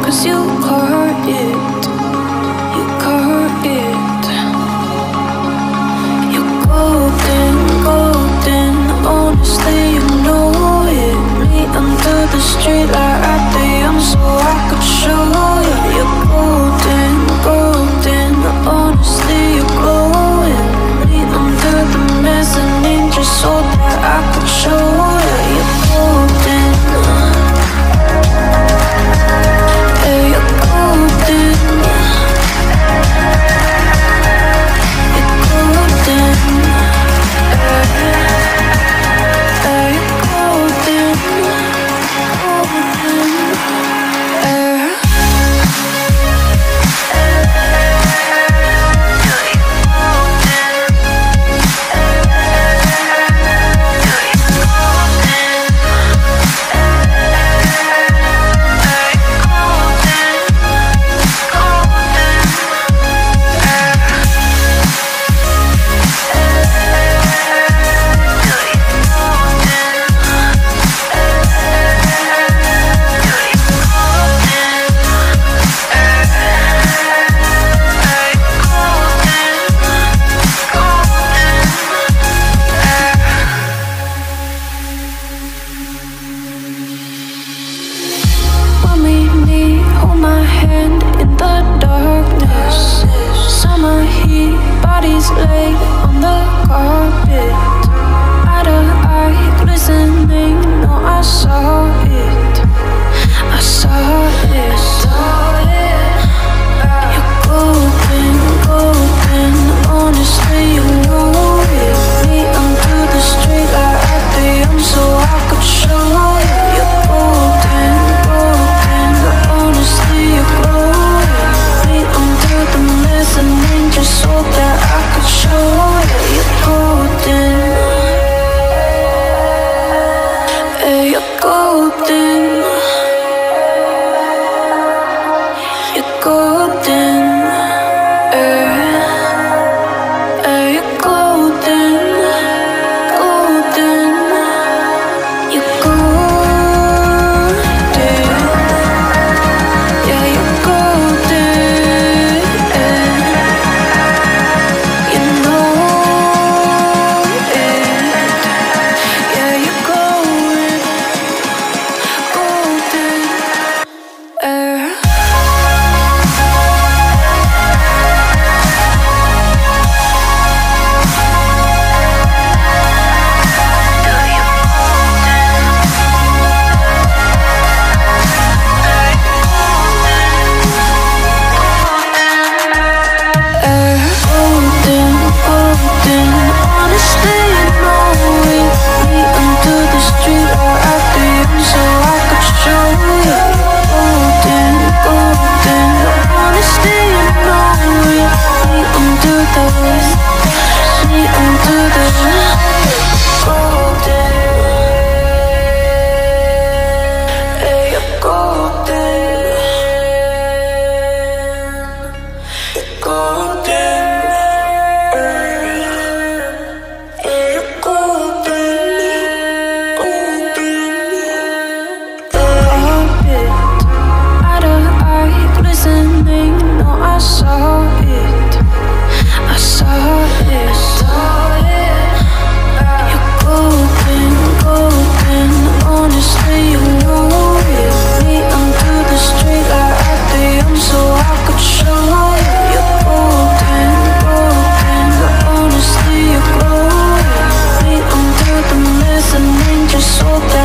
'cause you caught it. You caught it. You're golden, golden. Honestly, you know it. Me under the street light at the so I could show you. You're golden, golden. Honestly, you're glowing. Me under the mezzanine just so that I could show you. You're golden. Yeah, you're golden. You're golden. Yeah, you're golden. Golden. So that